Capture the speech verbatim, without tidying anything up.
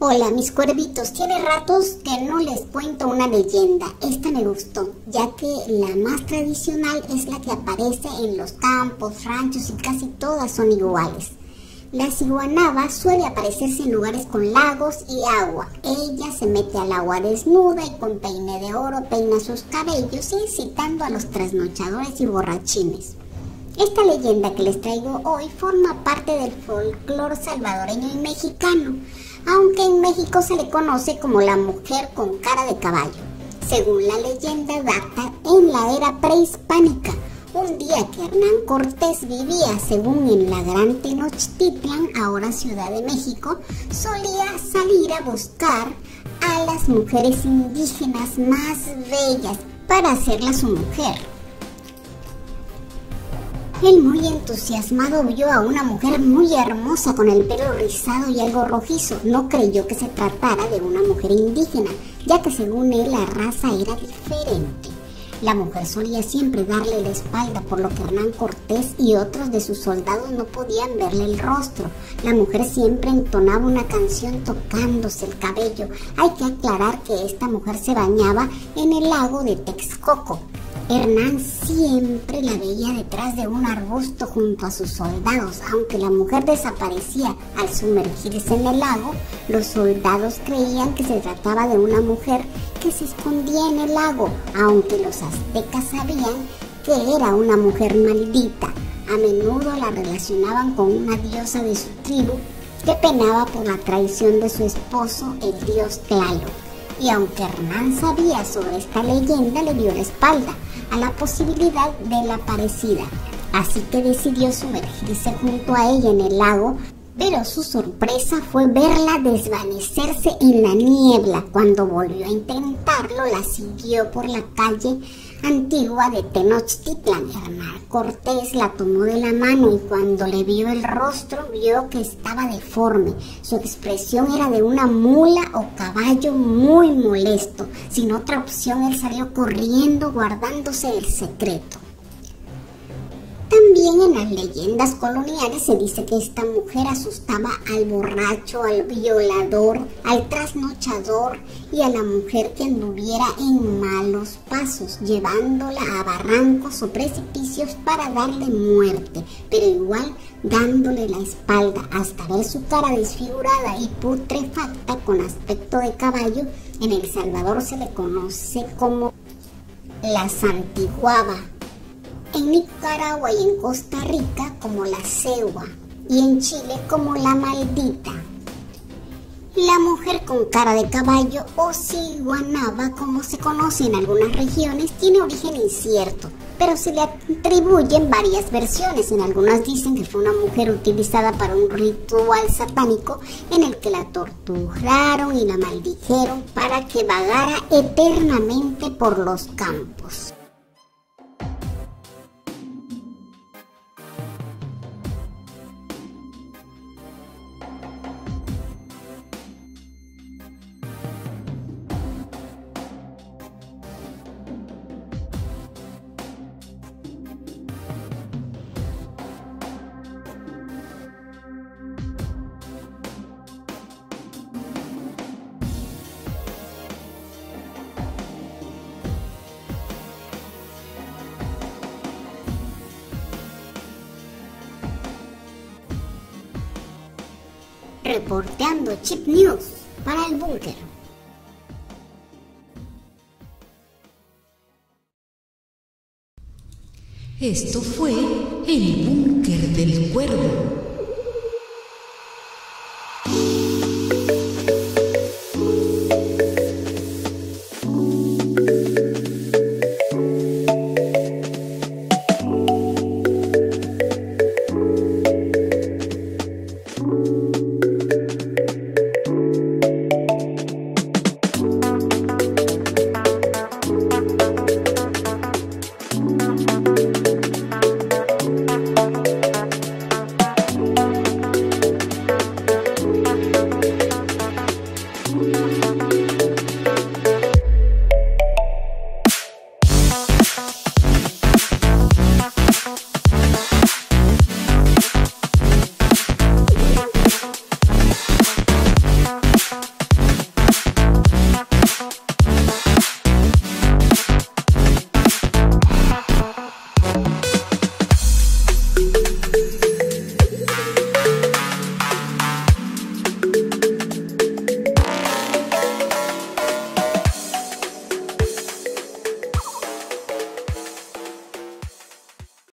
Hola mis cuervitos, tiene ratos que no les cuento una leyenda. Esta me gustó, ya que la más tradicional es la que aparece en los campos, ranchos y casi todas son iguales. La ciguanaba suele aparecerse en lugares con lagos y agua. Ella se mete al agua desnuda y con peine de oro peina sus cabellos, incitando a los trasnochadores y borrachines. Esta leyenda que les traigo hoy forma parte del folclore salvadoreño y mexicano, aunque en México se le conoce como la mujer con cara de caballo. Según la leyenda, data en la era prehispánica, un día que Hernán Cortés vivía, según en la gran Tenochtitlan, ahora Ciudad de México, solía salir a buscar a las mujeres indígenas más bellas para hacerlas su mujer. Él, muy entusiasmado, vio a una mujer muy hermosa con el pelo rizado y algo rojizo. No creyó que se tratara de una mujer indígena, ya que según él la raza era diferente. La mujer solía siempre darle la espalda, por lo que Hernán Cortés y otros de sus soldados no podían verle el rostro. La mujer siempre entonaba una canción tocándose el cabello. Hay que aclarar que esta mujer se bañaba en el lago de Texcoco. Hernán siempre la veía detrás de un arbusto junto a sus soldados. Aunque la mujer desaparecía al sumergirse en el lago, los soldados creían que se trataba de una mujer que se escondía en el lago, aunque los aztecas sabían que era una mujer maldita. A menudo la relacionaban con una diosa de su tribu que penaba por la traición de su esposo, el dios Tlaloc. Y aunque Hernán sabía sobre esta leyenda, le dio la espalda a la posibilidad de la aparecida, así que decidió sumergirse junto a ella en el lago, pero su sorpresa fue verla desvanecerse en la niebla. Cuando volvió a intentarlo, la siguió por la calle antigua de Tenochtitlan. Hernán Cortés la tomó de la mano y cuando le vio el rostro, vio que estaba deforme. Su expresión era de una mula o caballo muy molesto. Sin otra opción, él salió corriendo, guardándose el secreto. También en las leyendas coloniales se dice que esta mujer asustaba al borracho, al violador, al trasnochador y a la mujer que anduviera en malos pasos, llevándola a barrancos o precipicios para darle muerte, pero igual dándole la espalda hasta ver su cara desfigurada y putrefacta con aspecto de caballo. En El Salvador se le conoce como la santiguaba. En Nicaragua y en Costa Rica como la cegua y en Chile como la maldita. La mujer con cara de caballo o ciguanaba, como se conoce en algunas regiones, tiene origen incierto, pero se le atribuyen varias versiones. En algunas dicen que fue una mujer utilizada para un ritual satánico en el que la torturaron y la maldijeron para que vagara eternamente por los campos. Reporteando Chip News para el búnker. Esto fue el búnker del cuervo.